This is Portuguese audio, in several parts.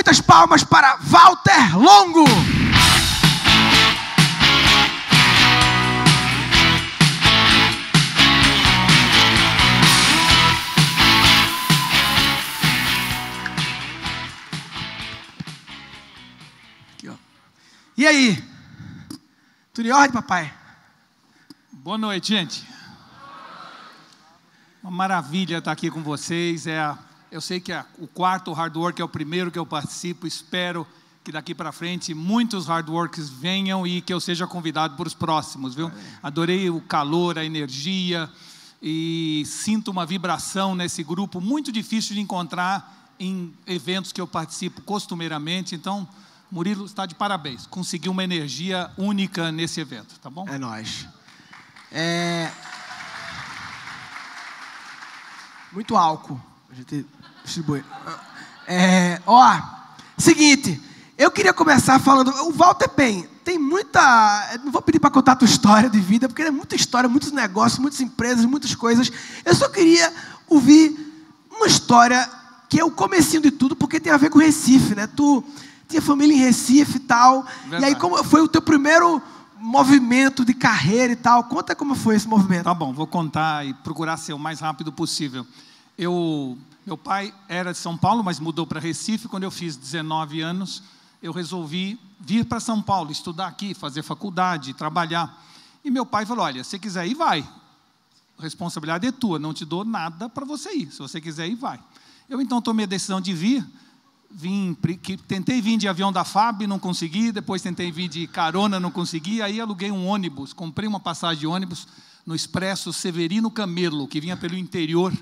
Muitas palmas para Walter Longo. Aqui, ó. E aí? Tudo em ordem, papai? Boa noite, gente. Uma maravilha estar aqui com vocês. Eu sei que o quarto Hard Work é o primeiro que eu participo. Espero que daqui para frente muitos Hard Works venham e que eu seja convidado para os próximos, viu? Adorei o calor, a energia e sinto uma vibração nesse grupo muito difícil de encontrar em eventos que eu participo costumeiramente. Então, Murilo está de parabéns. Conseguiu uma energia única nesse evento, tá bom? É nóis. Muito álcool. A gente distribui. Seguinte, eu queria começar falando. O Walter tem muita. Não vou pedir para contar a tua história de vida, porque é muita história, muitos negócios, muitas empresas, muitas coisas. Eu só queria ouvir uma história que é o comecinho de tudo, porque tem a ver com Recife, né? Tu tinha família em Recife e tal. Verdade. E aí, como foi o teu primeiro movimento de carreira e tal? Conta como foi esse movimento. Tá bom, vou contar e procurar ser o mais rápido possível. Meu pai era de São Paulo, mas mudou para Recife. Quando eu fiz 19 anos, eu resolvi vir para São Paulo, estudar aqui, fazer faculdade, trabalhar. E meu pai falou, olha, se você quiser ir, vai. A responsabilidade é tua, não te dou nada para você ir. Se você quiser ir, vai. Eu então tomei a decisão de vir. Tentei vir de avião da FAB, não consegui. Depois tentei vir de carona, não consegui. Aí aluguei um ônibus, comprei uma passagem de ônibus no Expresso Severino Camelo, que vinha pelo interior.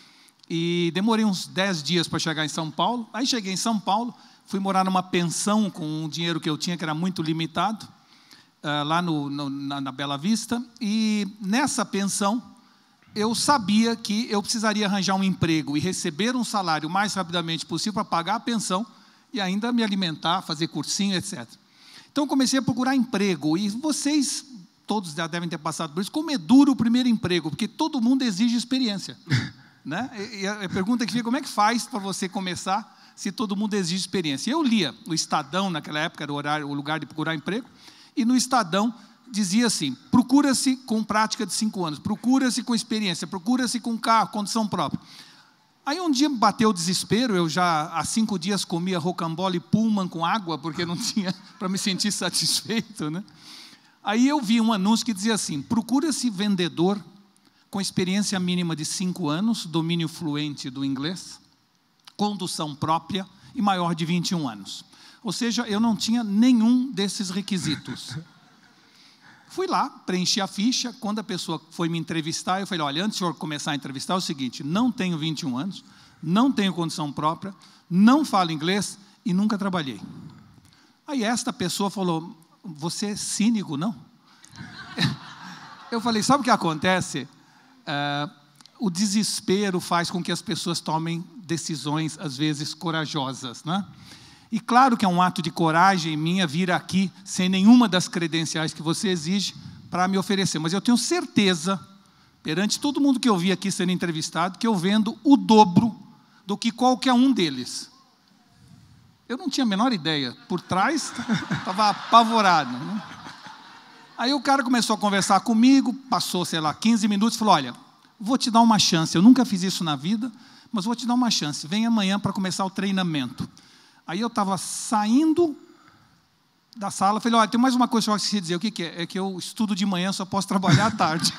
E demorei uns 10 dias para chegar em São Paulo. Aí cheguei em São Paulo, fui morar numa pensão com um dinheiro que eu tinha, que era muito limitado, lá na Bela Vista. E nessa pensão, eu sabia que eu precisaria arranjar um emprego e receber um salário o mais rapidamente possível para pagar a pensão e ainda me alimentar, fazer cursinho, etc. Então, eu comecei a procurar emprego. E vocês, todos já devem ter passado por isso, como é duro o primeiro emprego, porque todo mundo exige experiência. Né? E a pergunta que fica, como é que faz para você começar se todo mundo exige experiência? Eu lia o Estadão, naquela época era o lugar de procurar emprego, e no Estadão dizia assim, procura-se com prática de 5 anos, procura-se com experiência, procura-se com carro, condição própria. Aí um dia me bateu o desespero, eu já há 5 dias comia rocambole e pullman com água, porque não tinha, para me sentir satisfeito, né? Aí eu vi um anúncio que dizia assim, procura-se vendedor com experiência mínima de 5 anos, domínio fluente do inglês, condução própria e maior de 21 anos. Ou seja, eu não tinha nenhum desses requisitos. Fui lá, preenchi a ficha. Quando a pessoa foi me entrevistar, eu falei, olha, antes de eu começar a entrevistar, é o seguinte, não tenho 21 anos, não tenho condição própria, não falo inglês e nunca trabalhei. Aí esta pessoa falou, você é cínico, não? Eu falei, sabe o que acontece? O desespero faz com que as pessoas tomem decisões, às vezes, corajosas, né? E claro que é um ato de coragem minha vir aqui sem nenhuma das credenciais que você exige para me oferecer. Mas eu tenho certeza, perante todo mundo que eu vi aqui sendo entrevistado, que eu vendo o dobro do que qualquer um deles. Eu não tinha a menor ideia. Por trás, estava apavorado, né? Aí o cara começou a conversar comigo, passou, sei lá, 15 minutos, falou, olha, vou te dar uma chance, eu nunca fiz isso na vida, mas vou te dar uma chance, vem amanhã para começar o treinamento. Aí eu estava saindo da sala, falei, olha, tem mais uma coisa que eu esqueci de dizer, o que é? É que eu estudo de manhã, só posso trabalhar à tarde.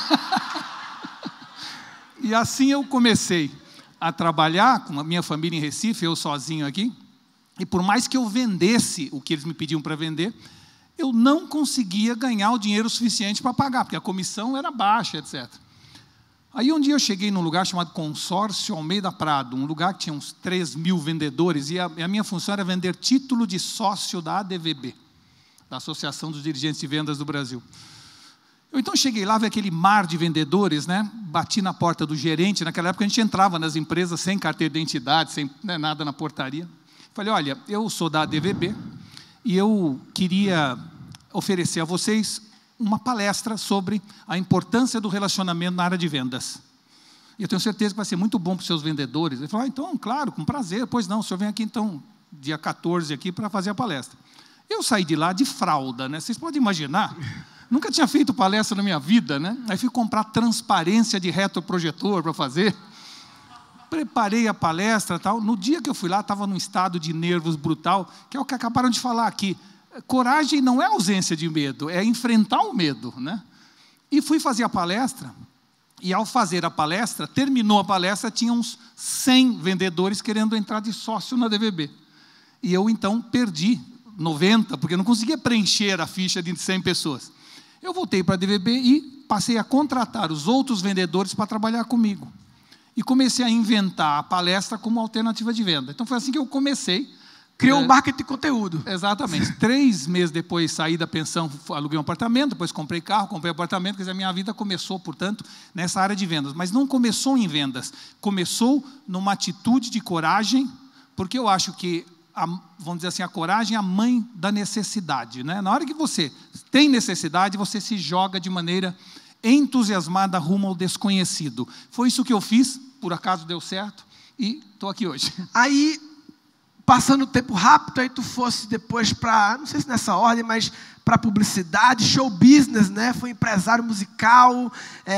E assim eu comecei a trabalhar com a minha família em Recife, eu sozinho aqui, e por mais que eu vendesse o que eles me pediam para vender, eu não conseguia ganhar o dinheiro suficiente para pagar, porque a comissão era baixa, etc. Aí um dia eu cheguei num lugar chamado Consórcio Almeida Prado, um lugar que tinha uns 3.000 vendedores, e a minha função era vender título de sócio da ADVB, da Associação dos Dirigentes de Vendas do Brasil. Eu então cheguei lá, vi aquele mar de vendedores, né? Bati na porta do gerente, naquela época a gente entrava nas empresas sem carteira de identidade, sem nada na portaria. Falei, olha, eu sou da ADVB, e eu queria oferecer a vocês uma palestra sobre a importância do relacionamento na área de vendas. E eu tenho certeza que vai ser muito bom para os seus vendedores. Ele falou, então, claro, com prazer. Pois não, o senhor vem aqui, então, dia 14 aqui para fazer a palestra. Eu saí de lá de fralda, né? Vocês podem imaginar? Nunca tinha feito palestra na minha vida, né? Aí fui comprar transparência de retroprojetor para fazer. Preparei a palestra e tal. No dia que eu fui lá, estava num estado de nervos brutal, que é o que acabaram de falar aqui. Coragem não é ausência de medo, é enfrentar o medo, né? E fui fazer a palestra, e ao fazer a palestra, terminou a palestra, tinha uns 100 vendedores querendo entrar de sócio na DVB. E eu, então, perdi 90, porque não conseguia preencher a ficha de 100 pessoas. Eu voltei para a DVB e passei a contratar os outros vendedores para trabalhar comigo. E comecei a inventar a palestra como alternativa de venda. Então, foi assim que eu comecei. Criou um marketing de conteúdo. Exatamente. 3 meses depois, saí da pensão, aluguei um apartamento, depois comprei carro, comprei apartamento, quer dizer, a minha vida começou, portanto, nessa área de vendas. Mas não começou em vendas, começou numa atitude de coragem, porque eu acho que, vamos dizer assim, a coragem é a mãe da necessidade, né? Na hora que você tem necessidade, você se joga de maneira entusiasmada rumo ao desconhecido. Foi isso que eu fiz, por acaso deu certo, e estou aqui hoje. Aí, passando o tempo rápido, aí tu fosse depois para, não sei se nessa ordem, mas para publicidade, show business, né? Foi empresário musical,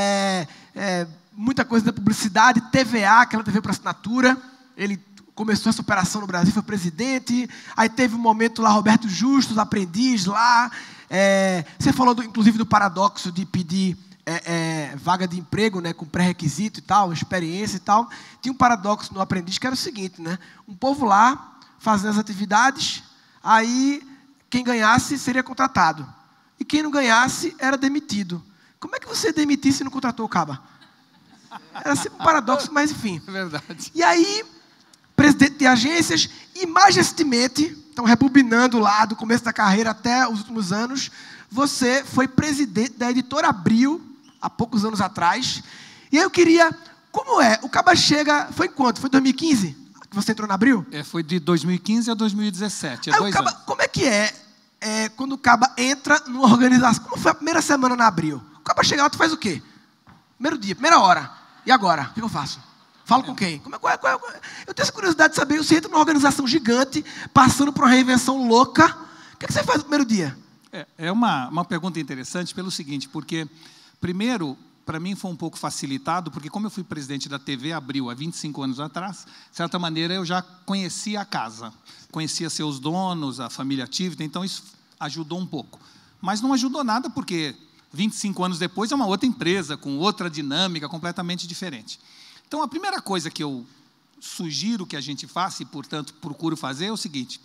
muita coisa da publicidade, TVA, aquela TV para assinatura. Ele começou essa operação no Brasil, foi presidente. Aí teve um momento lá, Roberto Justus, aprendiz lá. Você falou, inclusive, do paradoxo de pedir vaga de emprego, né, com pré-requisito e tal, experiência e tal. Tinha um paradoxo no aprendiz que era o seguinte, né? Um povo lá fazendo as atividades, aí quem ganhasse seria contratado. E quem não ganhasse era demitido. Como é que você demitisse e não contratou o caba? Era sempre um paradoxo, mas enfim. É verdade. E aí, presidente de agências, e majestentemente, então rebobinando lá do começo da carreira até os últimos anos, você foi presidente da Editora Abril, há poucos anos atrás. E aí eu queria, como é? O caba chega, foi em quanto? Foi 2015? Que você entrou na Abril? Foi de 2015 a 2017, 2 anos. Como é que quando o caba entra numa organização? Como foi a primeira semana na Abril? O caba chega lá, tu faz o quê? Primeiro dia, primeira hora. E agora? O que eu faço? Falo com quem? Eu tenho essa curiosidade de saber, você entra numa organização gigante, passando por uma reinvenção louca. O que você faz no primeiro dia? É uma pergunta interessante pelo seguinte, porque, primeiro, para mim foi um pouco facilitado, porque como eu fui presidente da TV Abril há 25 anos atrás, de certa maneira eu já conhecia a casa, conhecia seus donos, a família Tivita, então isso ajudou um pouco. Mas não ajudou nada, porque 25 anos depois é uma outra empresa, com outra dinâmica completamente diferente. Então, a primeira coisa que eu sugiro que a gente faça, e, portanto, procuro fazer, é o seguinte: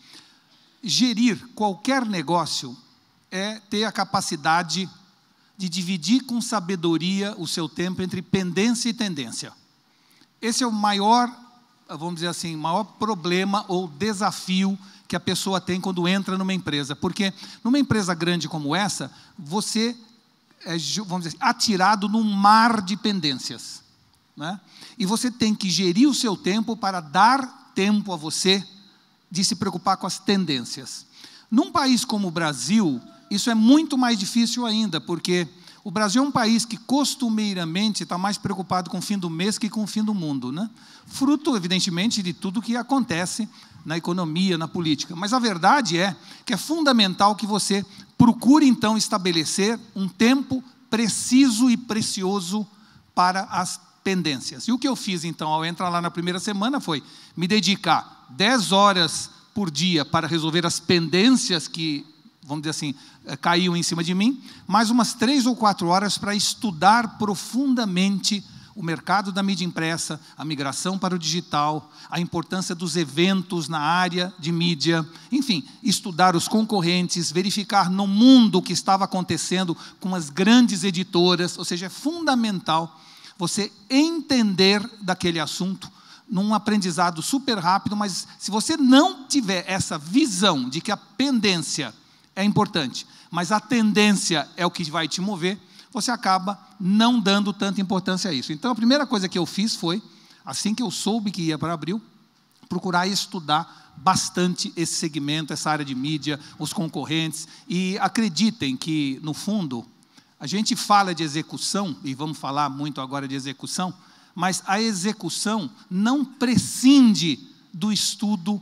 gerir qualquer negócio é ter a capacidade de dividir com sabedoria o seu tempo entre pendência e tendência. Esse é o maior, vamos dizer assim, maior problema ou desafio que a pessoa tem quando entra numa empresa. Porque numa empresa grande como essa, você é, vamos dizer, atirado num mar de pendências, né? E você tem que gerir o seu tempo para dar tempo a você de se preocupar com as tendências. Num país como o Brasil, isso é muito mais difícil ainda, porque o Brasil é um país que costumeiramente está mais preocupado com o fim do mês que com o fim do mundo, né? Fruto, evidentemente, de tudo que acontece na economia, na política. Mas a verdade é que é fundamental que você procure, então, estabelecer um tempo preciso e precioso para as pendências. E o que eu fiz, então, ao entrar lá na primeira semana foi me dedicar 10 horas por dia para resolver as pendências que, vamos dizer assim, caíam em cima de mim, mais umas 3 ou 4 horas para estudar profundamente o mercado da mídia impressa, a migração para o digital, a importância dos eventos na área de mídia, enfim, estudar os concorrentes, verificar no mundo o que estava acontecendo com as grandes editoras, ou seja, é fundamental você entender daquele assunto num aprendizado super rápido, mas se você não tiver essa visão de que a pendência é importante, mas a tendência é o que vai te mover, você acaba não dando tanta importância a isso. Então, a primeira coisa que eu fiz foi, assim que eu soube que ia para Abril, procurar estudar bastante esse segmento, essa área de mídia, os concorrentes, e acreditem que, no fundo, a gente fala de execução, e vamos falar muito agora de execução, mas a execução não prescinde do estudo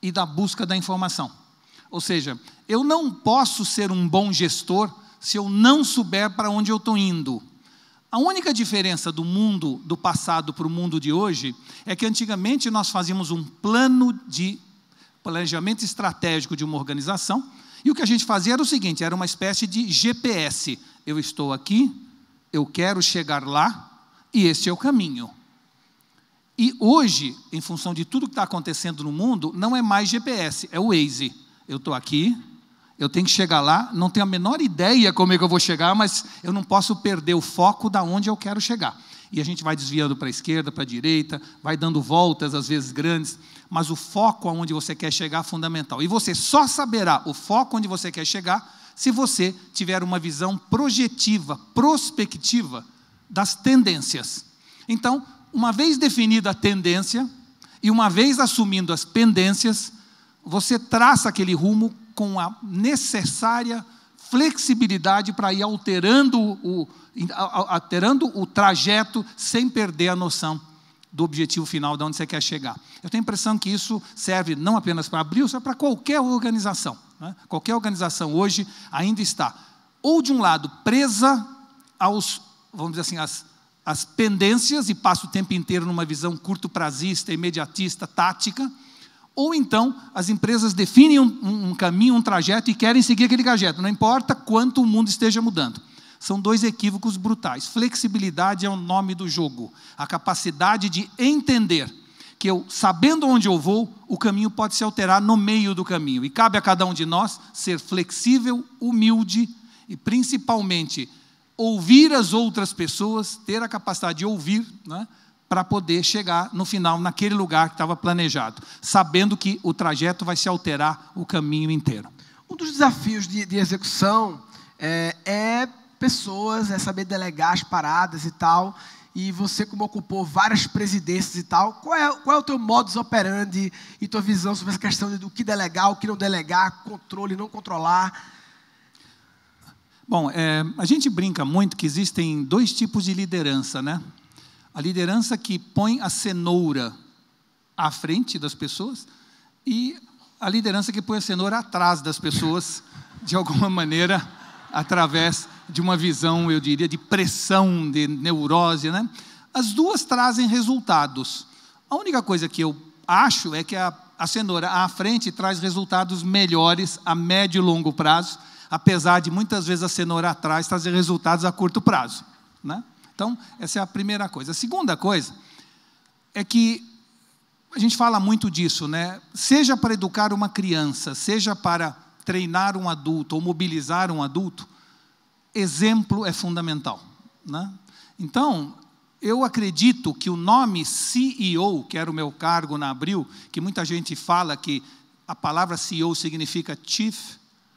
e da busca da informação. Ou seja, eu não posso ser um bom gestor se eu não souber para onde eu estou indo. A única diferença do mundo do passado para o mundo de hoje é que antigamente nós fazíamos um plano de planejamento estratégico de uma organização, e o que a gente fazia era o seguinte, era uma espécie de GPS. Eu estou aqui, eu quero chegar lá, e este é o caminho. E hoje, em função de tudo que está acontecendo no mundo, não é mais GPS, é o Waze. Eu estou aqui, eu tenho que chegar lá, não tenho a menor ideia como é que eu vou chegar, mas eu não posso perder o foco da onde eu quero chegar. E a gente vai desviando para a esquerda, para a direita, vai dando voltas, às vezes grandes, mas o foco aonde você quer chegar é fundamental. E você só saberá o foco onde você quer chegar se você tiver uma visão projetiva, prospectiva das tendências. Então, uma vez definida a tendência e uma vez assumindo as pendências, você traça aquele rumo com a necessária flexibilidade para ir alterando o trajeto sem perder a noção do objetivo final, de onde você quer chegar. Eu tenho a impressão que isso serve não apenas para a Abril, serve para qualquer organização. Né? Qualquer organização hoje ainda está, ou de um lado, presa aos, vamos dizer assim, às pendências e passa o tempo inteiro numa visão curto-prazista, imediatista, tática, ou então as empresas definem um caminho, um trajeto e querem seguir aquele trajeto, não importa quanto o mundo esteja mudando. São dois equívocos brutais. Flexibilidade é o nome do jogo. A capacidade de entender que eu, sabendo onde eu vou, o caminho pode se alterar no meio do caminho. E cabe a cada um de nós ser flexível, humilde e principalmente ouvir as outras pessoas, ter a capacidade de ouvir, né, para poder chegar no final, naquele lugar que estava planejado, sabendo que o trajeto vai se alterar o caminho inteiro. Um dos desafios de execução é pessoas, é saber delegar as paradas e tal, e você, como ocupou várias presidências e tal, qual é o teu modus operandi e tua visão sobre essa questão do que delegar, o que não delegar, controle, não controlar? Bom, a gente brinca muito que existem dois tipos de liderança, né? A liderança que põe a cenoura à frente das pessoas e a liderança que põe a cenoura atrás das pessoas, de alguma maneira, através de uma visão, eu diria, de pressão, de neurose, né? As duas trazem resultados. A única coisa que eu acho é que a cenoura à frente traz resultados melhores a médio e longo prazo, apesar de muitas vezes a cenoura atrás trazer resultados a curto prazo, né? Então, essa é a primeira coisa. A segunda coisa é que a gente fala muito disso, né? Seja para educar uma criança, seja para treinar um adulto ou mobilizar um adulto, exemplo é fundamental, né? Então, eu acredito que o nome CEO, que era o meu cargo na Abril, que muita gente fala que a palavra CEO significa Chief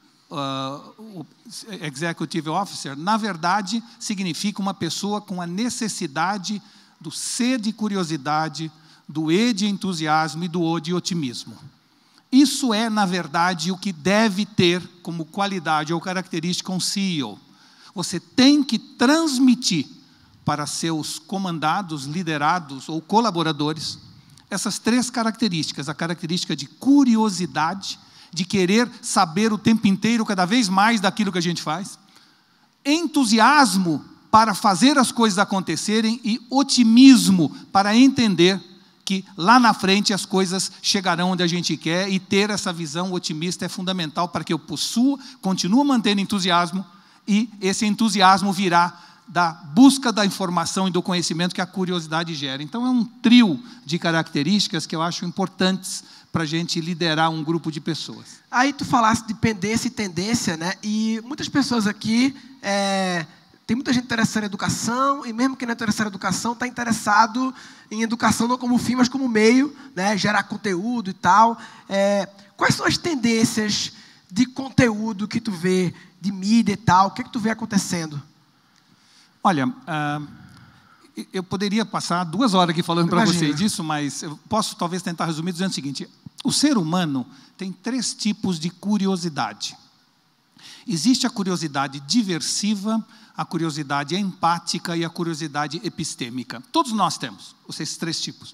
Executive Officer, na verdade, significa uma pessoa com a necessidade do C de curiosidade, do E de entusiasmo e do O de otimismo. Isso é, na verdade, o que deve ter como qualidade ou característica um CEO. Você tem que transmitir para seus comandados, liderados ou colaboradores essas três características: a característica de curiosidade, de querer saber o tempo inteiro, cada vez mais daquilo que a gente faz, entusiasmo para fazer as coisas acontecerem e otimismo para entender que lá na frente as coisas chegarão onde a gente quer, e ter essa visão otimista é fundamental para que eu continue mantendo entusiasmo, e esse entusiasmo virá da busca da informação e do conhecimento que a curiosidade gera. Então é um trio de características que eu acho importantes para a gente liderar um grupo de pessoas. Aí tu falaste de pendência e tendência, né? E muitas pessoas aqui, tem muita gente interessada em educação, e mesmo que não é interessado em educação, está interessado em educação não como fim, mas como meio, né? Gerar conteúdo e tal. Quais são as tendências de conteúdo que tu vê, de mídia e tal? O que tu vê acontecendo? Olha, eu poderia passar 2 horas aqui falando para você disso, mas eu posso talvez tentar resumir dizendo o seguinte: o ser humano tem 3 tipos de curiosidade. Existe a curiosidade diversiva, a curiosidade empática e a curiosidade epistêmica. Todos nós temos esses 3 tipos.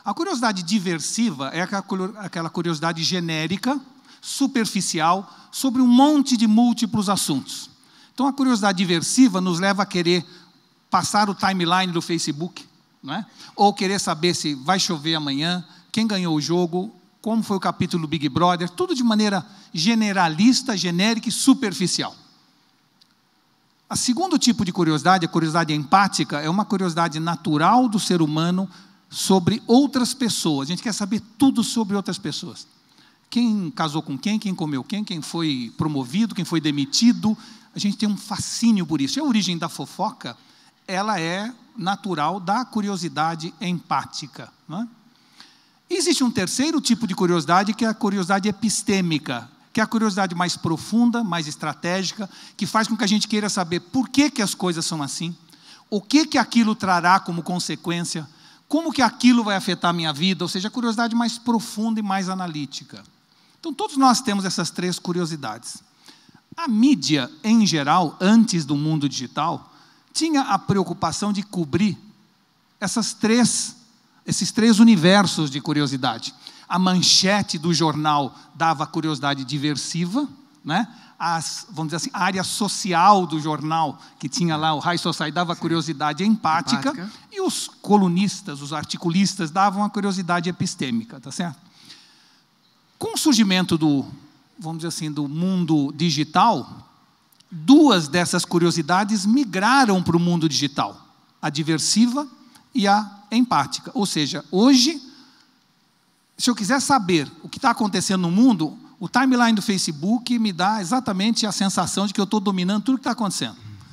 A curiosidade diversiva é aquela curiosidade genérica, superficial, sobre um monte de múltiplos assuntos. Então, a curiosidade diversiva nos leva a querer passar o timeline do Facebook, não é? Ou querer saber se vai chover amanhã, quem ganhou o jogo, como foi o capítulo do Big Brother, tudo de maneira generalista, genérica e superficial. O segundo tipo de curiosidade, a curiosidade empática, é uma curiosidade natural do ser humano sobre outras pessoas. A gente quer saber tudo sobre outras pessoas. Quem casou com quem comeu quem foi promovido, quem foi demitido. A gente tem um fascínio por isso. E a origem da fofoca, ela é natural da curiosidade empática, não é? Existe um terceiro tipo de curiosidade, que é a curiosidade epistêmica, que é a curiosidade mais profunda, mais estratégica, que faz com que a gente queira saber por que as coisas são assim, o que aquilo trará como consequência, como que aquilo vai afetar a minha vida, ou seja, a curiosidade mais profunda e mais analítica. Então, todos nós temos essas três curiosidades. A mídia, em geral, antes do mundo digital, tinha a preocupação de cobrir esses três universos de curiosidade. A manchete do jornal dava curiosidade diversiva, né? Vamos dizer assim, a área social do jornal, que tinha lá o High Society, dava curiosidade empática, e os colunistas, os articulistas, davam a curiosidade epistêmica, tá certo? Com o surgimento vamos dizer assim, do mundo digital, duas dessas curiosidades migraram para o mundo digital, a diversiva e a empática. Ou seja, hoje, se eu quiser saber o que está acontecendo no mundo, o timeline do Facebook me dá exatamente a sensação de que eu estou dominando tudo o que está acontecendo.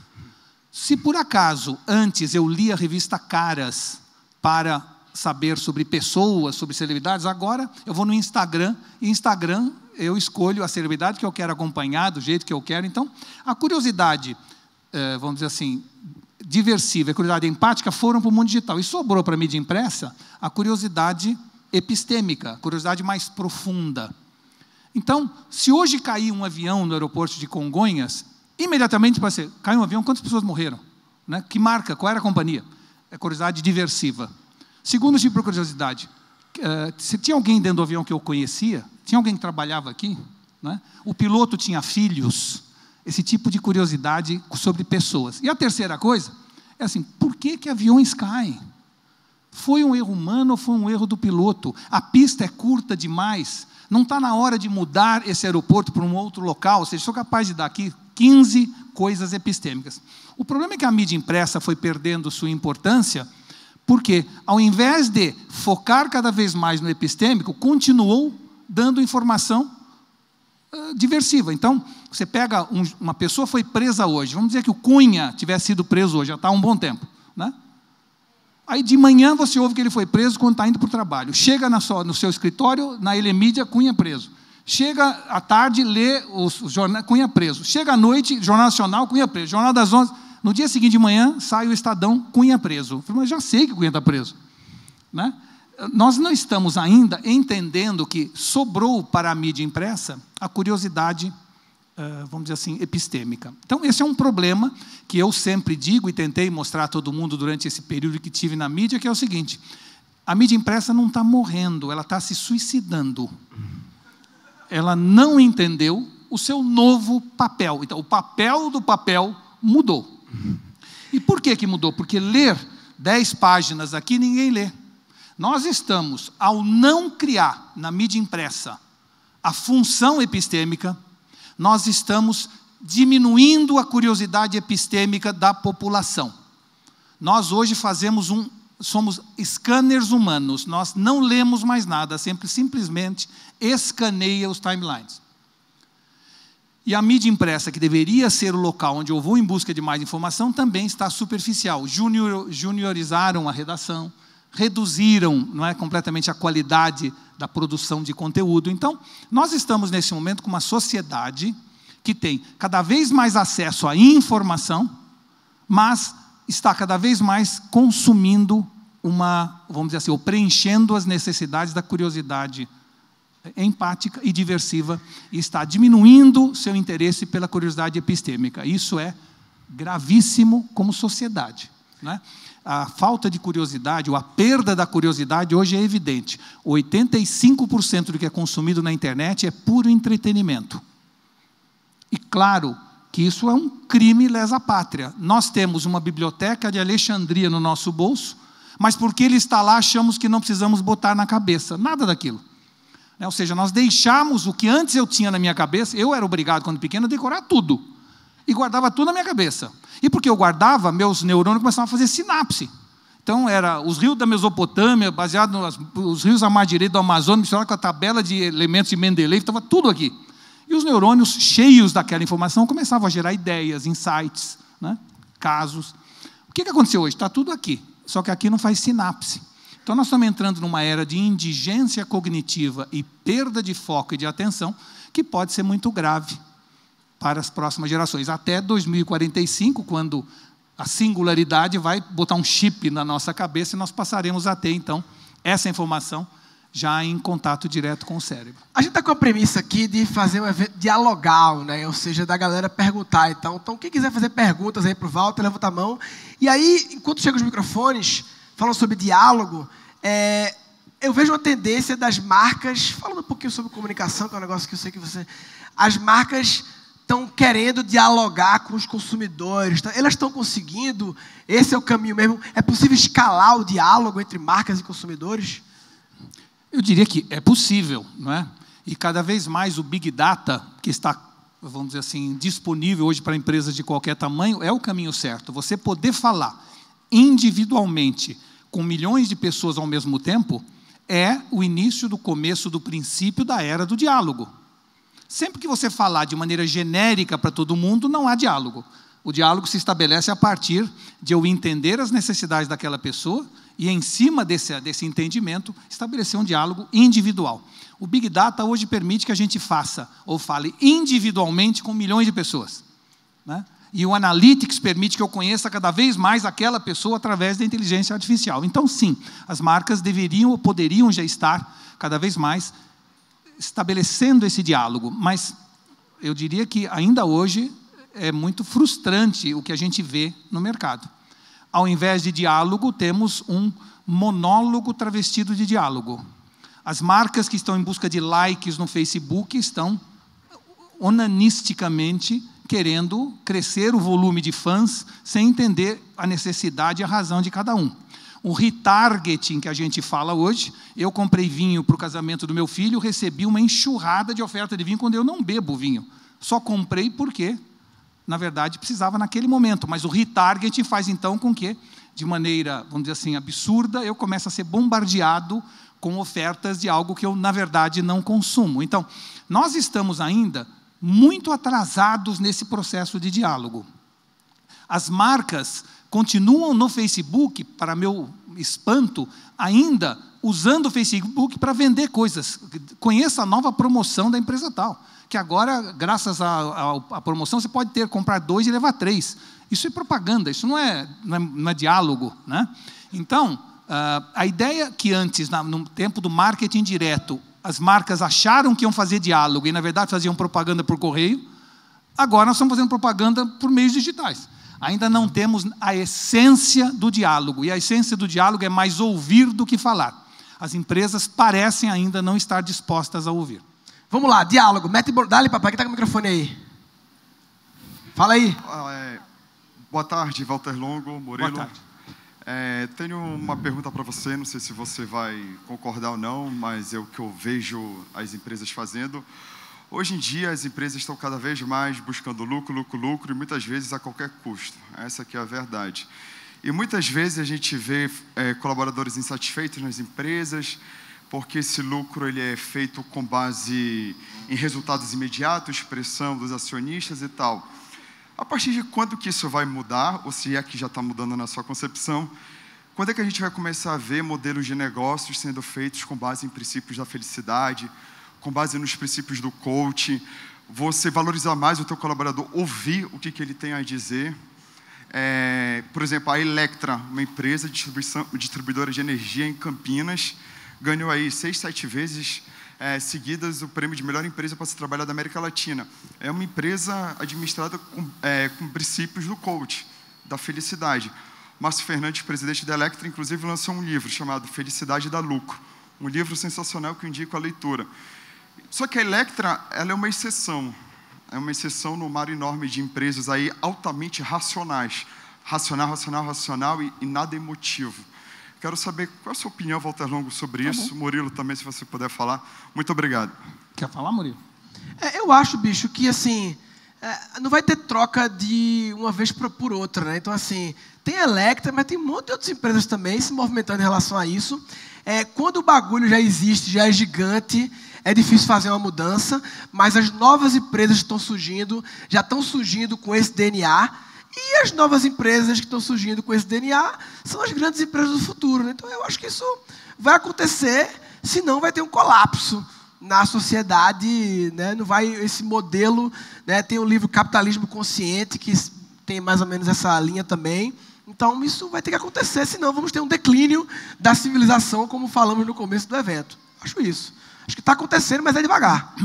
Se por acaso, antes eu lia a revista Caras para saber sobre pessoas, sobre celebridades, agora eu vou no Instagram, e Instagram eu escolho a celebridade que eu quero acompanhar, do jeito que eu quero. Então, a curiosidade, vamos dizer assim, diversiva e a curiosidade empática foram para o mundo digital. E sobrou para a mídia impressa a curiosidade epistêmica, a curiosidade mais profunda. Então, se hoje cair um avião no aeroporto de Congonhas, imediatamente vai ser, caiu um avião, quantas pessoas morreram? Né? Que marca? Qual era a companhia? É curiosidade diversiva. Segundo tipo de curiosidade, se tinha alguém dentro do avião que eu conhecia, tinha alguém que trabalhava aqui, né? O piloto tinha filhos, esse tipo de curiosidade sobre pessoas. E a terceira coisa é assim, por que aviões caem? Foi um erro humano ou foi um erro do piloto? A pista é curta demais, não está na hora de mudar esse aeroporto para um outro local, ou seja, sou capaz de dar aqui 15 coisas epistêmicas. O problema é que a mídia impressa foi perdendo sua importância, porque, ao invés de focar cada vez mais no epistêmico, continuou dando informação diversiva. Então, você pega uma pessoa foi presa hoje, vamos dizer que o Cunha tivesse sido preso hoje, já está há um bom tempo, né? Aí de manhã você ouve que ele foi preso quando está indo para o trabalho. Chega no seu escritório, na Elemídia, Cunha preso. Chega à tarde, lê o jornal, Cunha preso. Chega à noite, Jornal Nacional, Cunha preso. Jornal das 11. No dia seguinte de manhã, sai o Estadão, Cunha preso. Eu falei, mas já sei que Cunha está preso, né? Nós não estamos ainda entendendo que sobrou para a mídia impressa a curiosidade, vamos dizer assim, epistêmica. Então, esse é um problema que eu sempre digo e tentei mostrar a todo mundo durante esse período que tive na mídia, que é o seguinte, a mídia impressa não está morrendo, ela está se suicidando. Ela não entendeu o seu novo papel. Então, o papel do papel mudou. E por que mudou? Porque ler 10 páginas aqui, ninguém lê. Nós estamos, ao não criar na mídia impressa a função epistêmica, nós estamos diminuindo a curiosidade epistêmica da população. Nós hoje somos scanners humanos, nós não lemos mais nada, simplesmente escaneia os timelines. E a mídia impressa, que deveria ser o local onde eu vou em busca de mais informação, também está superficial. Juniorizaram a redação, reduziram, não é, completamente a qualidade da produção de conteúdo. Então, nós estamos nesse momento com uma sociedade que tem cada vez mais acesso à informação, mas está cada vez mais consumindo vamos dizer assim, ou preenchendo as necessidades da curiosidade empática e diversiva, e está diminuindo seu interesse pela curiosidade epistêmica. Isso é gravíssimo como sociedade. né? A falta de curiosidade, ou a perda da curiosidade hoje é evidente. 85% do que é consumido na internet é puro entretenimento. E claro que isso é um crime lesa pátria. Nós temos uma biblioteca de Alexandria no nosso bolso, mas porque ele está lá, achamos que não precisamos botar na cabeça. Nada daquilo. Ou seja, nós deixamos o que antes eu tinha na minha cabeça, eu era obrigado, quando pequeno, a decorar tudo. E guardava tudo na minha cabeça. E porque eu guardava, meus neurônios começavam a fazer sinapse. Então, era os rios da Mesopotâmia, baseado nos rios à mar direita do Amazonas, misturado com a tabela de elementos de Mendeleev, estava tudo aqui. E os neurônios, cheios daquela informação, começavam a gerar ideias, insights, né? Casos. O que aconteceu hoje? Está tudo aqui, só que aqui não faz sinapse. Então, nós estamos entrando numa era de indigência cognitiva e perda de foco e de atenção, que pode ser muito grave para as próximas gerações. Até 2045, quando a singularidade vai botar um chip na nossa cabeça e nós passaremos a ter, então, essa informação já em contato direto com o cérebro. A gente está com a premissa aqui de fazer um evento dialogal, né? Ou seja, da galera perguntar. Então, quem quiser fazer perguntas aí para o Walter, levanta a mão. E aí, enquanto chegam os microfones, falando sobre diálogo, eu vejo uma tendência das marcas, falando um pouquinho sobre comunicação, que é um negócio que eu sei que você... As marcas estão querendo dialogar com os consumidores. Elas estão conseguindo? Esse é o caminho mesmo? É possível escalar o diálogo entre marcas e consumidores? Eu diria que é possível, não é? E cada vez mais o Big Data, que está, vamos dizer assim, disponível hoje para empresas de qualquer tamanho, é o caminho certo. Você poder falar individualmente com milhões de pessoas ao mesmo tempo é o início do começo do princípio da era do diálogo. Sempre que você falar de maneira genérica para todo mundo, não há diálogo. O diálogo se estabelece a partir de eu entender as necessidades daquela pessoa e, em cima desse entendimento, estabelecer um diálogo individual. O Big Data hoje permite que a gente faça ou fale individualmente com milhões de pessoas, né? E o Analytics permite que eu conheça cada vez mais aquela pessoa através da inteligência artificial. Então, sim, as marcas deveriam ou poderiam já estar cada vez mais estabelecendo esse diálogo, mas eu diria que ainda hoje é muito frustrante o que a gente vê no mercado. Ao invés de diálogo, temos um monólogo travestido de diálogo. As marcas que estão em busca de likes no Facebook estão onanisticamente querendo crescer o volume de fãs sem entender a necessidade e a razão de cada um. O retargeting que a gente fala hoje, eu comprei vinho para o casamento do meu filho, recebi uma enxurrada de oferta de vinho quando eu não bebo vinho. Só comprei porque, na verdade, precisava naquele momento. Mas o retargeting faz então com que, de maneira, vamos dizer assim, absurda, eu comece a ser bombardeado com ofertas de algo que eu, na verdade, não consumo. Então, nós estamos ainda muito atrasados nesse processo de diálogo. As marcas continuam no Facebook, para meu espanto, ainda usando o Facebook para vender coisas. Conheça a nova promoção da empresa tal, que agora, graças à promoção, você pode comprar 2 e levar 3. Isso é propaganda, isso não é diálogo, né? Então, a ideia que antes, no tempo do marketing direto, as marcas acharam que iam fazer diálogo e, na verdade, faziam propaganda por correio, agora nós estamos fazendo propaganda por meios digitais. Ainda não temos a essência do diálogo, e a essência do diálogo é mais ouvir do que falar. As empresas parecem ainda não estar dispostas a ouvir. Vamos lá, diálogo. Dá-lhe, papai, que está com o microfone aí. Fala aí. Boa tarde, Walter Longo, Murilo. Boa tarde. Tenho uma pergunta para você, não sei se você vai concordar ou não, mas é o que eu vejo as empresas fazendo. Hoje em dia, as empresas estão cada vez mais buscando lucro, e muitas vezes a qualquer custo. Essa aqui é a verdade. E muitas vezes a gente vê colaboradores insatisfeitos nas empresas, porque esse lucro ele é feito com base em resultados imediatos, pressão dos acionistas e tal. A partir de quando que isso vai mudar, ou se é que já está mudando na sua concepção, quando é que a gente vai começar a ver modelos de negócios sendo feitos com base em princípios da felicidade, com base nos princípios do coach, você valorizar mais o teu colaborador, ouvir o que ele tem a dizer. Por exemplo, a Electra, uma empresa de distribuidora de energia em Campinas, ganhou aí 6, 7 vezes seguidas o prêmio de melhor empresa para se trabalhar da América Latina. É uma empresa administrada com princípios do coach, da felicidade. Márcio Fernandes, presidente da Electra, inclusive lançou um livro chamado Felicidade dá Lucro. Um livro sensacional que eu indico a leitura. Só que a Electra, ela é uma exceção. É uma exceção no mar enorme de empresas aí altamente racionais. Racional e nada emotivo. Quero saber qual é a sua opinião, Walter Longo, sobre isso. Bom. Murilo também, se você puder falar. Muito obrigado. Quer falar, Murilo? Eu acho, bicho, que assim, não vai ter troca de uma vez por outra, né? Então, assim, tem a Electra, mas tem um monte de outras empresas também se movimentando em relação a isso. Quando o bagulho já existe, já é gigante, é difícil fazer uma mudança, mas as novas empresas que estão surgindo, já estão surgindo com esse DNA, e as novas empresas que estão surgindo com esse DNA são as grandes empresas do futuro, né? Então, eu acho que isso vai acontecer, senão vai ter um colapso na sociedade, né? Não vai esse modelo, né? Tem o livro Capitalismo Consciente, que tem mais ou menos essa linha também. Então, isso vai ter que acontecer, senão vamos ter um declínio da civilização, como falamos no começo do evento. Acho isso. Acho que está acontecendo, mas é devagar.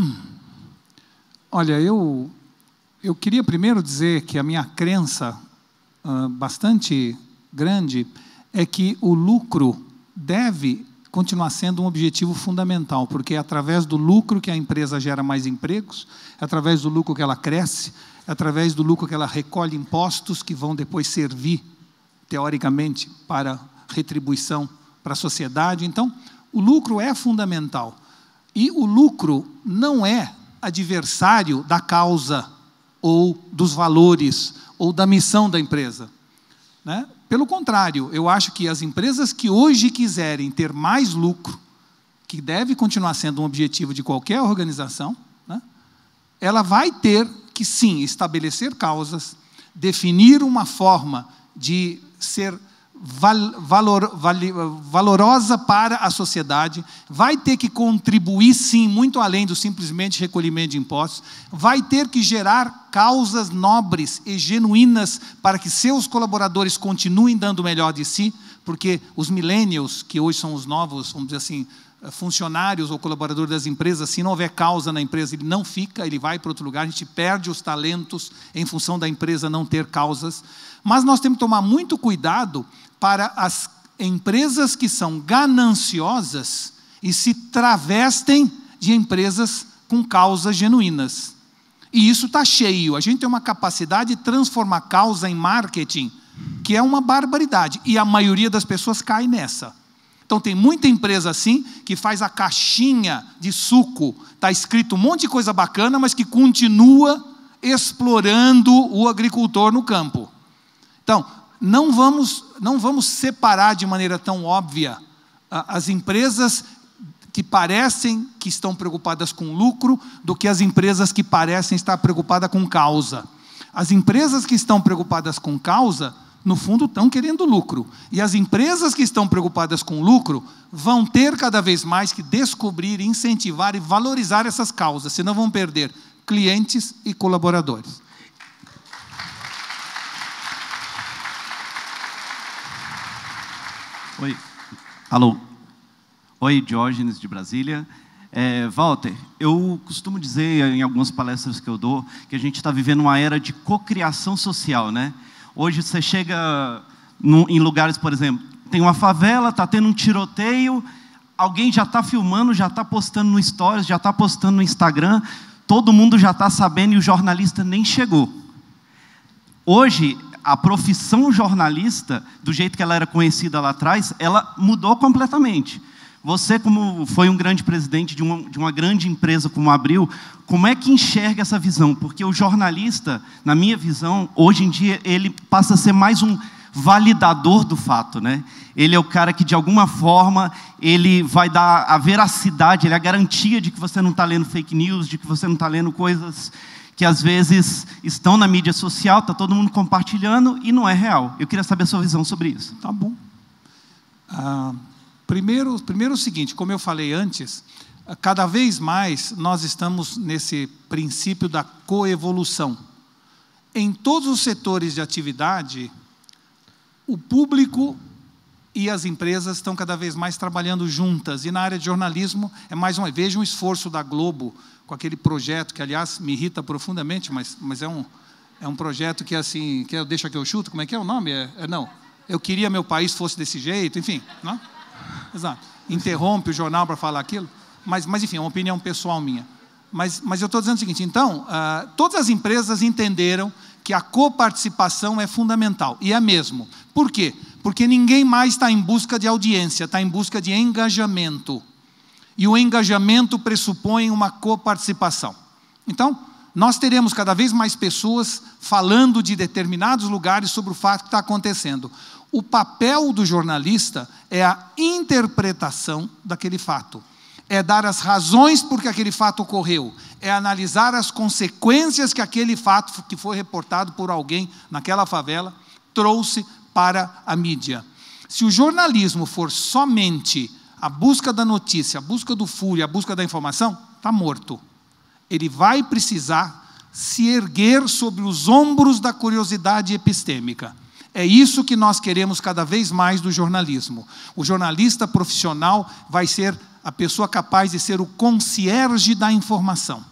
Olha, eu queria primeiro dizer que a minha crença bastante grande é que o lucro deve continuar sendo um objetivo fundamental, porque é através do lucro que a empresa gera mais empregos, é através do lucro que ela cresce, é através do lucro que ela recolhe impostos que vão depois servir, teoricamente, para retribuição para a sociedade. Então, o lucro é fundamental. E o lucro não é adversário da causa ou dos valores ou da missão da empresa, né? Pelo contrário, eu acho que as empresas que hoje quiserem ter mais lucro, que deve continuar sendo um objetivo de qualquer organização, né? Ela vai ter que, sim, estabelecer causas, definir uma forma de ser valorosa para a sociedade, vai ter que contribuir, sim, muito além do simplesmente recolhimento de impostos, vai ter que gerar causas nobres e genuínas para que seus colaboradores continuem dando o melhor de si, porque os millennials, que hoje são os novos, vamos dizer assim, funcionários ou colaboradores das empresas, se não houver causa na empresa, ele não fica, ele vai para outro lugar, a gente perde os talentos em função da empresa não ter causas. Mas nós temos que tomar muito cuidado para as empresas que são gananciosas e se travestem de empresas com causas genuínas. E isso está cheio. A gente tem uma capacidade de transformar causa em marketing, que é uma barbaridade. E a maioria das pessoas cai nessa. Então, tem muita empresa assim, que faz a caixinha de suco, está escrito um monte de coisa bacana, mas que continua explorando o agricultor no campo. Então, não vamos separar de maneira tão óbvia as empresas que parecem que estão preocupadas com lucro do que as empresas que parecem estar preocupadas com causa. As empresas que estão preocupadas com causa, no fundo, estão querendo lucro. E as empresas que estão preocupadas com lucro vão ter cada vez mais que descobrir, incentivar e valorizar essas causas, senão vão perder clientes e colaboradores. Oi. Alô. Oi, Diógenes de Brasília. Walter, eu costumo dizer em algumas palestras que eu dou que a gente está vivendo uma era de cocriação social, né? Hoje você chega em lugares, por exemplo, tem uma favela, está tendo um tiroteio, alguém já está filmando, já está postando no Stories, já está postando no Instagram, todo mundo já está sabendo e o jornalista nem chegou. Hoje, a profissão jornalista, do jeito que ela era conhecida lá atrás, ela mudou completamente. Você, como foi um grande presidente de uma grande empresa como a Abril, como é que enxerga essa visão? Porque o jornalista, na minha visão, hoje em dia, ele passa a ser mais um validador do fato, né? Ele é o cara que, de alguma forma, ele vai dar a veracidade, ele é a garantia de que você não está lendo fake news, de que você não está lendo coisas que, às vezes, estão na mídia social, está todo mundo compartilhando e não é real. Eu queria saber a sua visão sobre isso. Tá bom. Primeiro o seguinte, como eu falei antes, cada vez mais nós estamos nesse princípio da coevolução. Em todos os setores de atividade, o público e as empresas estão cada vez mais trabalhando juntas. E na área de jornalismo, veja um esforço da Globo com aquele projeto, que aliás me irrita profundamente, mas é um projeto que assim, deixa que eu chuto, como é que é o nome? eu queria meu país fosse desse jeito, enfim, não? Exato. Interrompe o jornal para falar aquilo, mas enfim, é uma opinião pessoal minha. Mas eu estou dizendo o seguinte, então, todas as empresas entenderam que a coparticipação é fundamental, e é mesmo. Por quê? Porque ninguém mais está em busca de audiência, está em busca de engajamento. E o engajamento pressupõe uma coparticipação. Então, nós teremos cada vez mais pessoas falando de determinados lugares sobre o fato que está acontecendo. O papel do jornalista é a interpretação daquele fato. É dar as razões por que aquele fato ocorreu. É analisar as consequências que aquele fato que foi reportado por alguém naquela favela trouxe para a mídia. Se o jornalismo for somente a busca da notícia, a busca do furo, a busca da informação, está morto. Ele vai precisar se erguer sobre os ombros da curiosidade epistêmica. É isso que nós queremos cada vez mais do jornalismo. O jornalista profissional vai ser a pessoa capaz de ser o concierge da informação.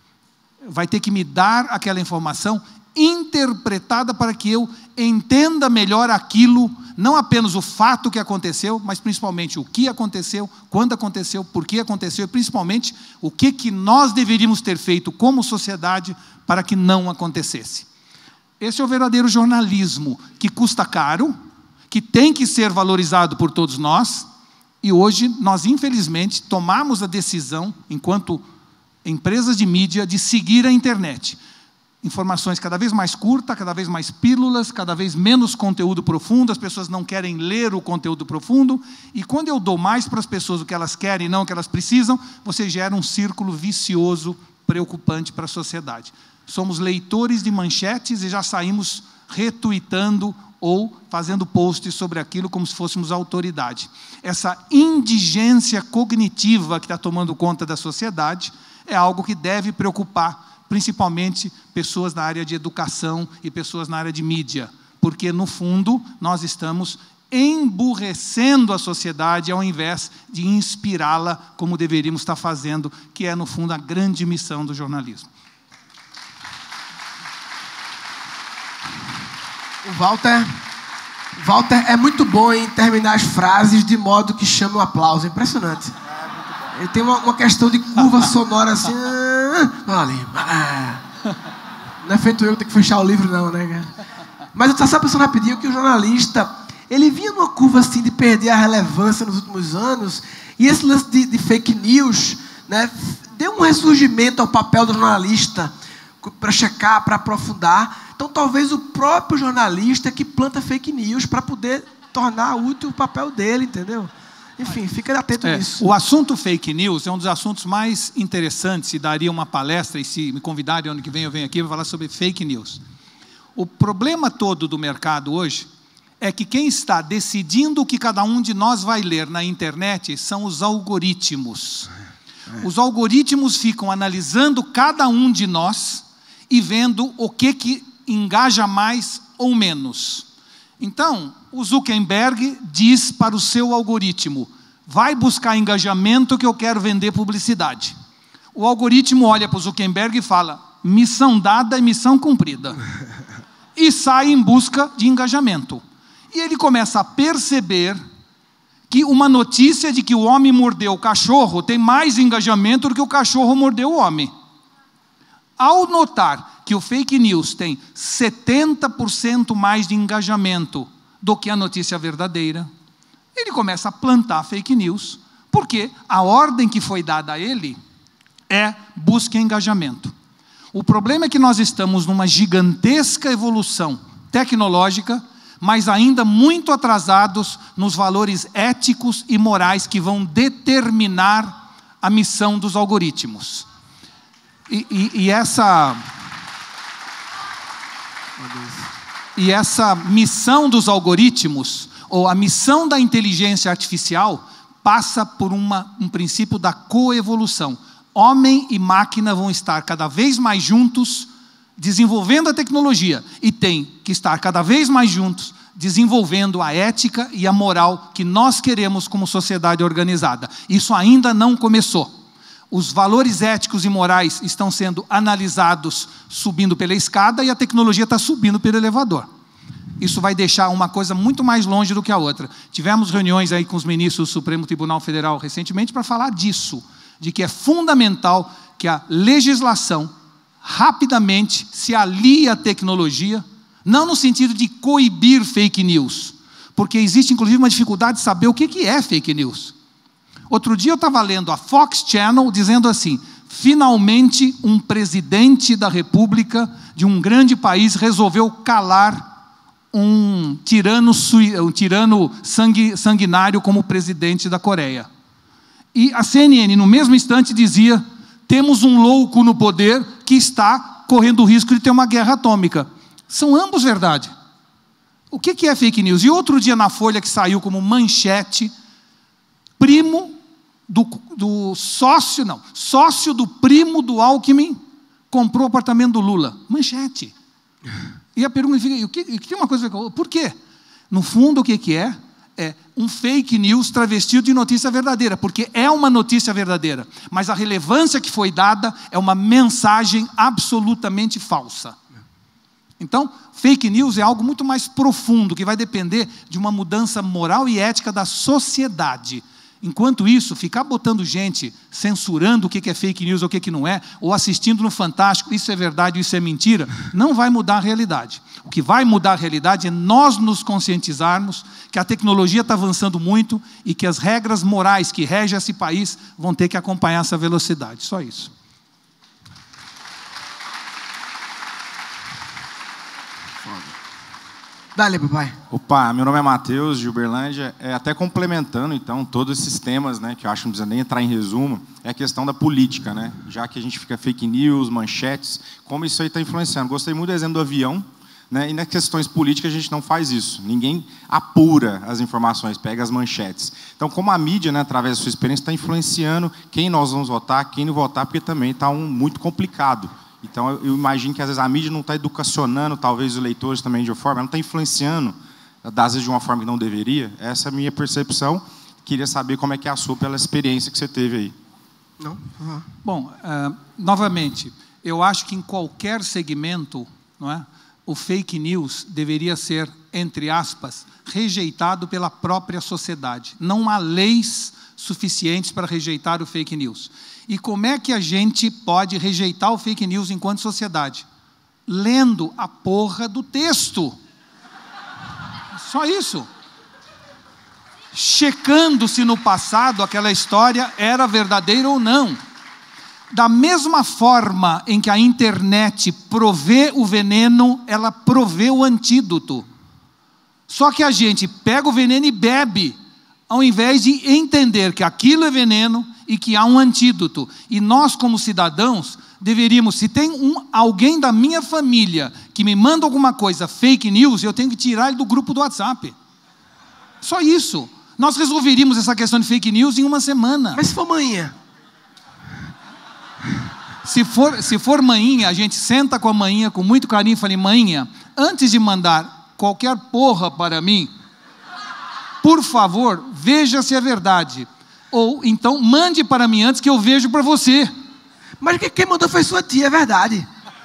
Vai ter que me dar aquela informação interpretada para que eu entenda melhor aquilo, não apenas o fato que aconteceu, mas principalmente o que aconteceu, quando aconteceu, por que aconteceu, e principalmente o que nós deveríamos ter feito como sociedade para que não acontecesse. Esse é o verdadeiro jornalismo, que custa caro, que tem que ser valorizado por todos nós, e hoje nós, infelizmente, tomamos a decisão, enquanto empresas de mídia, de seguir a internet. Informações cada vez mais curtas, cada vez mais pílulas, cada vez menos conteúdo profundo, as pessoas não querem ler o conteúdo profundo, e quando eu dou mais para as pessoas o que elas querem e não o que elas precisam, você gera um círculo vicioso, preocupante para a sociedade. Somos leitores de manchetes e já saímos retuitando ou fazendo posts sobre aquilo como se fôssemos autoridade. Essa indigência cognitiva que está tomando conta da sociedade é algo que deve preocupar, principalmente pessoas na área de educação e pessoas na área de mídia, porque, no fundo, nós estamos emburrecendo a sociedade ao invés de inspirá-la como deveríamos estar fazendo, que é, no fundo, a grande missão do jornalismo. O Walter é muito bom em terminar as frases de modo que chama o aplauso. É impressionante. Ele tem uma questão de curva sonora assim. Não é feito eu que tenho que fechar o livro, não, né? Mas eu estava pensando rapidinho que o jornalista, ele vinha numa curva assim de perder a relevância nos últimos anos, e esse lance de fake news, né, deu um ressurgimento ao papel do jornalista para checar, para aprofundar. Então, talvez o próprio jornalista que planta fake news para poder tornar útil o papel dele, entendeu? Enfim, fica atento nisso. O assunto fake news é um dos assuntos mais interessantes, e daria uma palestra, e se me convidarem ano que vem eu venho aqui para falar sobre fake news. O problema todo do mercado hoje é que quem está decidindo o que cada um de nós vai ler na internet são os algoritmos. Os algoritmos ficam analisando cada um de nós e vendo o que engaja mais ou menos. Então, o Zuckerberg diz para o seu algoritmo: vai buscar engajamento que eu quero vender publicidade. O algoritmo olha para o Zuckerberg e fala: missão dada e missão cumprida. E sai em busca de engajamento. E ele começa a perceber que uma notícia de que o homem mordeu o cachorro tem mais engajamento do que o cachorro mordeu o homem. Ao notar que o fake news tem 70% mais de engajamento do que a notícia verdadeira, ele começa a plantar fake news, porque a ordem que foi dada a ele é busca engajamento. O problema é que nós estamos numa gigantesca evolução tecnológica, mas ainda muito atrasados nos valores éticos e morais que vão determinar a missão dos algoritmos. E essa missão dos algoritmos, ou a missão da inteligência artificial, passa por um princípio da coevolução. Homem e máquina vão estar cada vez mais juntos, desenvolvendo a tecnologia, e tem que estar cada vez mais juntos, desenvolvendo a ética e a moral que nós queremos como sociedade organizada. Isso ainda não começou. Os valores éticos e morais estão sendo analisados subindo pela escada, e a tecnologia está subindo pelo elevador. isso vai deixar uma coisa muito mais longe do que a outra. Tivemos reuniões aí com os ministros do Supremo Tribunal Federal recentemente para falar disso, de que é fundamental que a legislação rapidamente se alie à tecnologia, não no sentido de coibir fake news, porque existe inclusive uma dificuldade de saber o que é fake news. Outro dia eu estava lendo a Fox Channel dizendo assim: finalmente um presidente da República de um grande país resolveu calar um tirano sanguinário como presidente da Coreia. E a CNN, no mesmo instante, dizia: temos um louco no poder que está correndo o risco de ter uma guerra atômica. São ambos verdade. O que é fake news? E outro dia na Folha, que saiu como manchete: primo sócio do primo do Alckmin comprou o apartamento do Lula. Manchete. E a pergunta fica: tem uma coisa a ver, por quê? No fundo, o que é? É um fake news travestido de notícia verdadeira, porque é uma notícia verdadeira, mas a relevância que foi dada é uma mensagem absolutamente falsa. Então, fake news é algo muito mais profundo, que vai depender de uma mudança moral e ética da sociedade. Enquanto isso, ficar botando gente, censurando o que é fake news ou o que não é, ou assistindo no Fantástico, isso é verdade, isso é mentira, não vai mudar a realidade. O que vai mudar a realidade é nós nos conscientizarmos que a tecnologia está avançando muito e que as regras morais que regem esse país vão ter que acompanhar essa velocidade. Só isso. Dá-lhe, papai. Opa, meu nome é Matheus, de Uberlândia. Até complementando, então, todos esses temas, né, que eu acho que não precisa nem entrar em resumo, é a questão da política, né? Já que a gente fica fake news, manchetes, como isso aí está influenciando. Gostei muito do exemplo do avião, né? E nas questões políticas a gente não faz isso. Ninguém apura as informações, pega as manchetes. Então, como a mídia, né, através da sua experiência, está influenciando quem nós vamos votar, quem não votar, porque também está muito complicado. Então, eu imagino que, às vezes, a mídia não está educacionando, talvez, os leitores também de uma forma, não está influenciando, às vezes, de uma forma que não deveria. Essa é a minha percepção. Queria saber como é que é a sua, pela experiência que você teve aí. Não? Uhum. Bom, novamente, eu acho que em qualquer segmento, não é, o fake news deveria ser, entre aspas, rejeitado pela própria sociedade. Não há leis suficientes para rejeitar o fake news. E como é que a gente pode rejeitar o fake news enquanto sociedade? Lendo a porra do texto. Só isso. Checando se no passado aquela história era verdadeira ou não. Da mesma forma em que a internet provê o veneno, ela provê o antídoto. Só que a gente pega o veneno e bebe, ao invés de entender que aquilo é veneno e que há um antídoto. E nós, como cidadãos, deveríamos, se tem alguém da minha família que me manda alguma coisa, fake news, eu tenho que tirar ele do grupo do WhatsApp. Só isso. Nós resolveríamos essa questão de fake news em uma semana. Mas se for manhã? Se for manhinha, a gente senta com a manhinha com muito carinho e fala: manhinha, antes de mandar qualquer porra para mim, por favor, veja se é verdade. Ou então, mande para mim antes que eu vejo para você. Mas quem mandou foi sua tia, é verdade.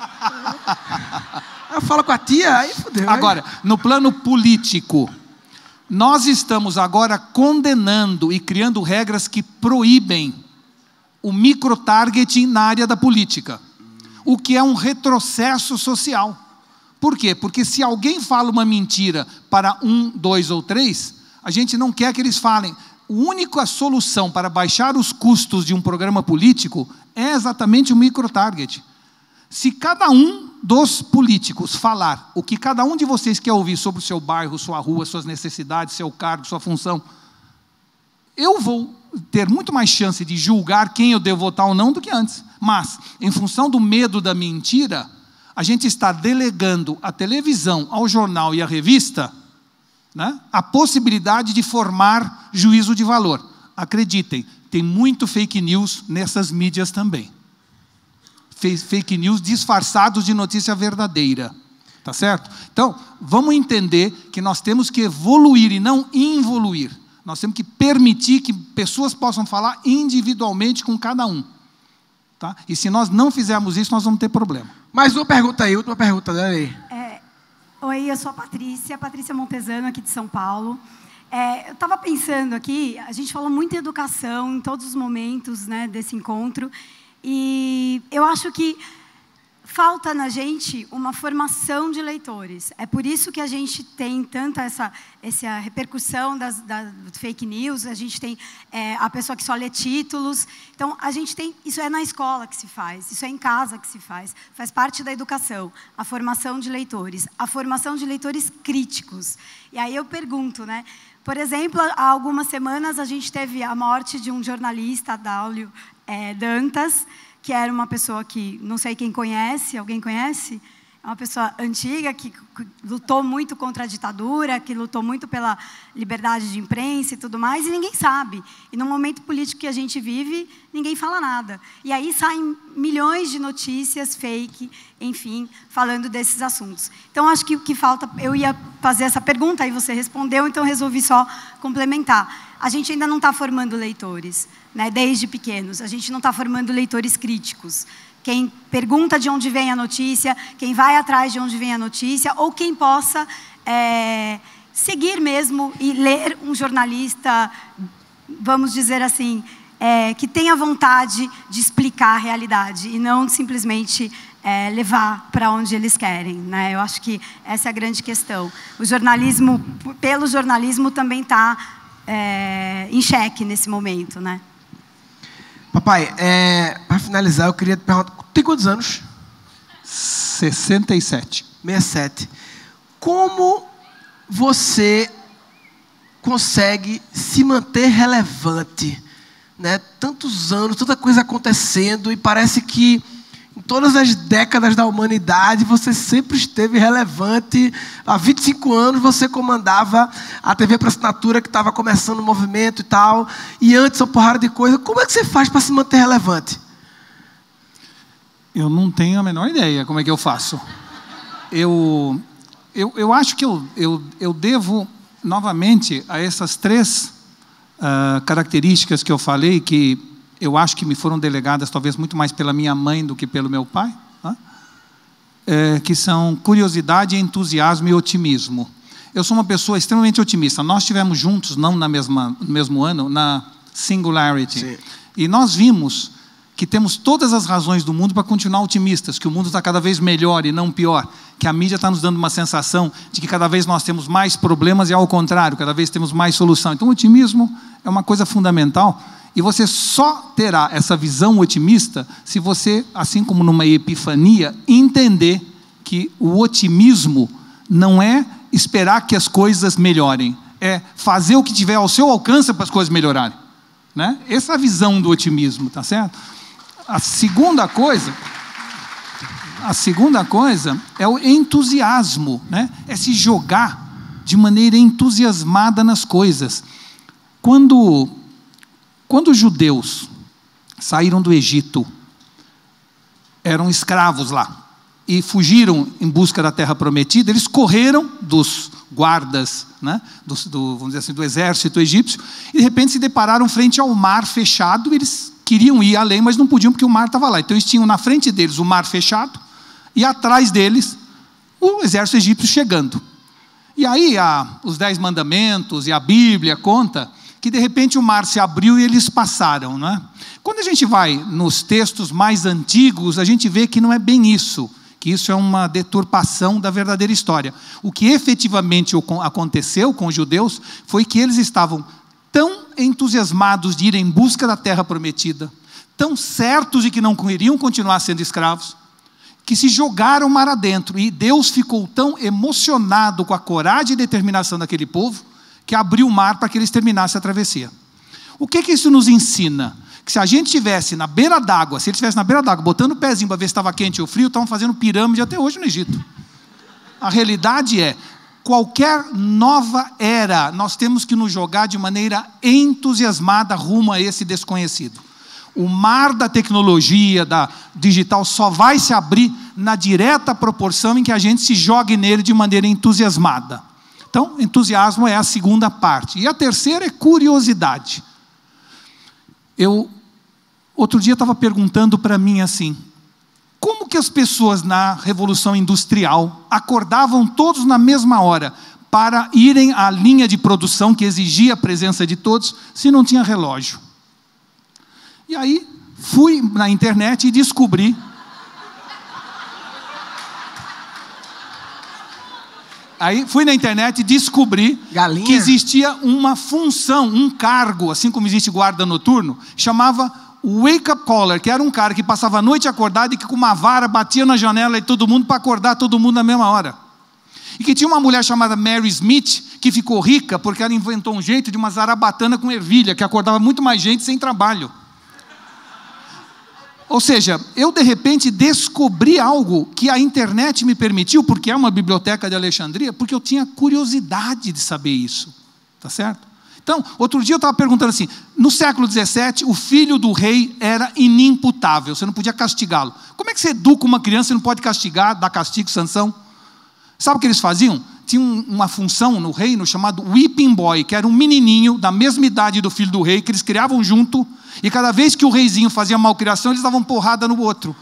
Eu falo com a tia, aí fodeu. Agora, no plano político, nós estamos agora condenando e criando regras que proíbem o microtargeting na área da política, o que é um retrocesso social. Por quê? Porque se alguém fala uma mentira para 1, 2 ou 3, a gente não quer que eles falem. A única solução para baixar os custos de um programa político é exatamente o microtarget. Se cada um dos políticos falar o que cada um de vocês quer ouvir sobre o seu bairro, sua rua, suas necessidades, seu cargo, sua função, eu vou ter muito mais chance de julgar quem eu devo votar ou não do que antes. Mas, em função do medo da mentira, a gente está delegando à televisão, ao jornal e à revista, né, a possibilidade de formar juízo de valor. Acreditem, tem muito fake news nessas mídias também. Fake news disfarçados de notícia verdadeira. Tá certo? Então, vamos entender que nós temos que evoluir e não involuir. Nós temos que permitir que pessoas possam falar individualmente com cada um. Tá? E se nós não fizermos isso, nós vamos ter problema. Mais uma pergunta aí, última pergunta, né? Oi, eu sou a Patrícia Montesano, aqui de São Paulo. Eu estava pensando aqui, a gente falou muito em educação em todos os momentos, né, desse encontro, e eu acho que falta na gente uma formação de leitores. É por isso que a gente tem tanta essa repercussão das fake news, a gente tem a pessoa que só lê títulos. Então, a gente tem... Isso é na escola que se faz, isso é em casa que se faz parte da educação, a formação de leitores, a formação de leitores críticos. E aí eu pergunto, né? Por exemplo, há algumas semanas a gente teve a morte de um jornalista, Dáulio Dantas, que era uma pessoa que, não sei quem conhece, alguém conhece? É uma pessoa antiga que lutou muito contra a ditadura, que lutou muito pela liberdade de imprensa e tudo mais, e ninguém sabe. E no momento político que a gente vive, ninguém fala nada. E aí saem milhões de notícias fake, enfim, falando desses assuntos. Então, acho que o que falta... Eu ia fazer essa pergunta, aí você respondeu, então resolvi só complementar. A gente ainda não está formando leitores, né, desde pequenos. A gente não está formando leitores críticos. Quem pergunta de onde vem a notícia, quem vai atrás de onde vem a notícia, ou quem possa seguir mesmo e ler um jornalista, vamos dizer assim, que tenha vontade de explicar a realidade e não simplesmente levar para onde eles querem, né? Eu acho que essa é a grande questão. O jornalismo, pelo jornalismo, também está em xeque nesse momento, né? Papai, para finalizar, eu queria te perguntar, tem quantos anos? 67. 67. Como você consegue se manter relevante, né? Tantos anos, tanta coisa acontecendo, e parece que em todas as décadas da humanidade você sempre esteve relevante. Há 25 anos você comandava a TV por assinatura, que estava começando o movimento e tal, e antes uma porrada de coisa. Como é que você faz para se manter relevante? Eu não tenho a menor ideia como é que eu faço. Eu acho que eu devo novamente a essas três características que eu falei, que eu acho que me foram delegadas talvez muito mais pela minha mãe do que pelo meu pai, né? Que são curiosidade, entusiasmo e otimismo. Eu sou uma pessoa extremamente otimista. Nós estivemos juntos, não no mesmo ano, na Singularity. Sim. E nós vimos que temos todas as razões do mundo para continuar otimistas, que o mundo está cada vez melhor e não pior, que a mídia está nos dando uma sensação de que cada vez nós temos mais problemas e, ao contrário, cada vez temos mais solução. Então, o otimismo é uma coisa fundamental, e você só terá essa visão otimista se você, assim como numa epifania, entender que o otimismo não é esperar que as coisas melhorem, é fazer o que tiver ao seu alcance para as coisas melhorarem, né? Essa é a visão do otimismo, tá certo? A segunda coisa é o entusiasmo, né? É se jogar de maneira entusiasmada nas coisas. Quando os judeus saíram do Egito, eram escravos lá, e fugiram em busca da terra prometida, eles correram dos guardas, né, vamos dizer assim, do exército egípcio, e de repente se depararam frente ao mar fechado. Eles queriam ir além, mas não podiam porque o mar estava lá. Então eles tinham na frente deles o mar fechado e atrás deles o exército egípcio chegando. E aí os 10 mandamentos e a Bíblia conta que de repente o mar se abriu e eles passaram, né? Quando a gente vai nos textos mais antigos, a gente vê que não é bem isso, que isso é uma deturpação da verdadeira história. O que efetivamente aconteceu com os judeus foi que eles estavam tão entusiasmados de ir em busca da terra prometida, tão certos de que não iriam continuar sendo escravos, que se jogaram mar adentro, e Deus ficou tão emocionado com a coragem e determinação daquele povo, que abriu o mar para que eles terminassem a travessia. O que isso nos ensina? Que se a gente estivesse na beira d'água, se eles estivessem na beira d'água, botando o pezinho para ver se estava quente ou frio, estavam fazendo pirâmide até hoje no Egito. A realidade é, qualquer nova era, nós temos que nos jogar de maneira entusiasmada rumo a esse desconhecido. O mar da tecnologia, da digital, só vai se abrir na direta proporção em que a gente se jogue nele de maneira entusiasmada. Então, entusiasmo é a segunda parte. E a terceira é curiosidade. Outro dia estava perguntando para mim assim, como como que as pessoas na Revolução Industrial acordavam todos na mesma hora para irem à linha de produção que exigia a presença de todos, se não tinha relógio? E aí, fui na internet e descobri Galinha? que existia uma função, um cargo, assim como existe guarda noturno, chamava Wake Up Caller, que era um cara que passava a noite acordado e que com uma vara batia na janela de todo mundo para acordar todo mundo na mesma hora. E que tinha uma mulher chamada Mary Smith, que ficou rica porque ela inventou um jeito de uma zarabatana com ervilha, que acordava muito mais gente sem trabalho. Ou seja, eu de repente descobri algo que a internet me permitiu, porque é uma biblioteca de Alexandria, porque eu tinha curiosidade de saber isso. Tá certo? Então, outro dia eu estava perguntando assim, no século XVII, o filho do rei era inimputável, você não podia castigá-lo. Como é que você educa uma criança e não pode castigar, dar castigo, sanção? Sabe o que eles faziam? Tinha uma função no reino chamado Whipping Boy, que era um menininho da mesma idade do filho do rei, que eles criavam junto, e cada vez que o reizinho fazia malcriação, eles davam porrada no outro.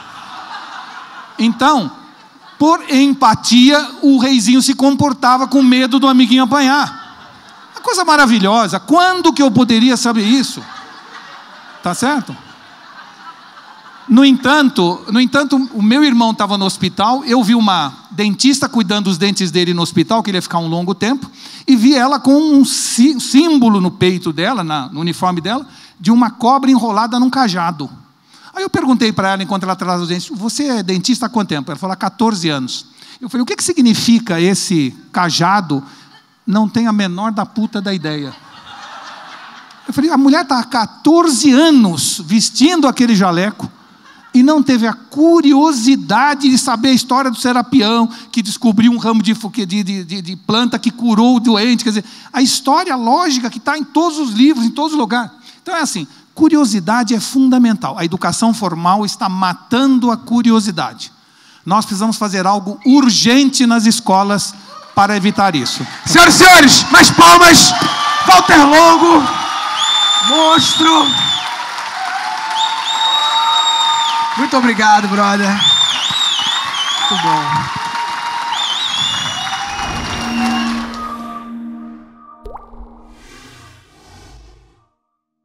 Então, por empatia, o reizinho se comportava com medo do amiguinho apanhar. Uma coisa maravilhosa. Quando que eu poderia saber isso? Tá certo? No entanto, o meu irmão estava no hospital, eu vi uma dentista cuidando dos dentes dele no hospital, que ele ia ficar um longo tempo, e vi ela com um símbolo no peito dela, no uniforme dela, de uma cobra enrolada num cajado. Aí eu perguntei para ela, enquanto ela trazia os dentes, você é dentista há quanto tempo? Ela falou, há 14 anos. Eu falei, o que significa esse cajado? Não tem a menor da puta da ideia. Eu falei, a mulher está há 14 anos vestindo aquele jaleco, e não teve a curiosidade de saber a história do Serapião, que descobriu um ramo de planta que curou o doente. Quer dizer, a história lógica que está em todos os livros, em todos os lugares. Então é assim, curiosidade é fundamental. A educação formal está matando a curiosidade. Nós precisamos fazer algo urgente nas escolas para evitar isso. Senhoras e senhores, mais palmas. Walter Longo, monstro. Muito obrigado, brother. Muito bom.